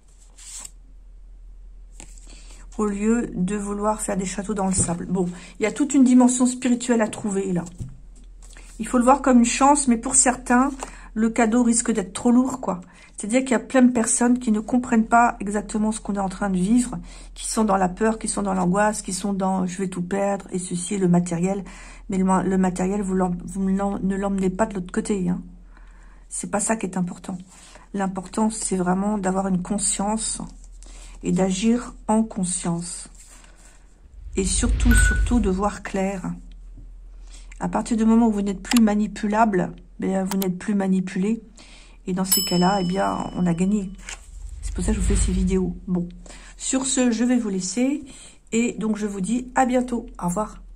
[SPEAKER 1] Au lieu de vouloir faire des châteaux dans le sable. Bon, il y a toute une dimension spirituelle à trouver là. Il faut le voir comme une chance, mais pour certains, le cadeau risque d'être trop lourd, quoi. C'est-à-dire qu'il y a plein de personnes qui ne comprennent pas exactement ce qu'on est en train de vivre, qui sont dans la peur, qui sont dans l'angoisse, qui sont dans « je vais tout perdre » et ceci est le matériel. Mais le, le matériel, vous, vous ne l'emmenez pas de l'autre côté. Hein. C'est pas ça qui est important. L'important, c'est vraiment d'avoir une conscience et d'agir en conscience. Et surtout, surtout, de voir clair. À partir du moment où vous n'êtes plus manipulable, ben, vous n'êtes plus manipulé. Et dans ces cas-là, eh bien, on a gagné. C'est pour ça que je vous fais ces vidéos. Bon, sur ce, je vais vous laisser. Et donc, je vous dis à bientôt. Au revoir.